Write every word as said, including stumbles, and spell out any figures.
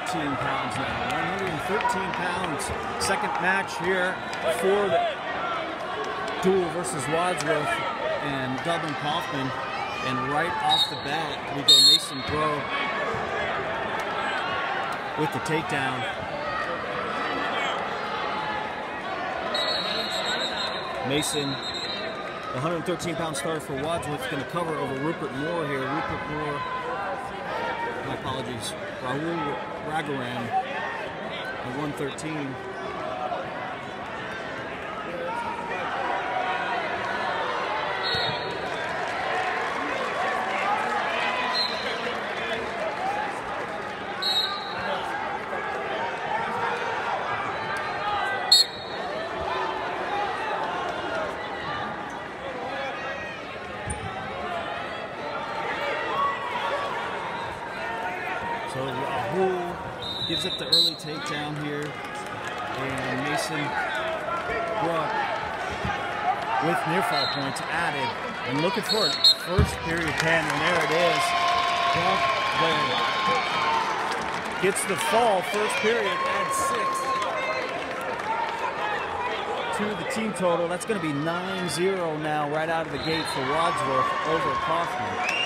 thirteen pounds now. one hundred thirteen pounds. Second match here for the duel versus Wadsworth and Dublin Coffman. And right off the bat, we go Mason Brugh with the takedown. Mason, the one hundred thirteen pound starter for Wadsworth, is going to cover over Rupert Moore here. Rupert Moore, my apologies, Rahul Raghuram at one thirteen. So Rahul gives up the early takedown here, and Mason Brugh with near fall points added, and looking for it. First period ten, and there it is. Brugh then gets the fall. First period, adds six to the team total. That's going to be nine zero now, right out of the gate for Wadsworth over Coffman.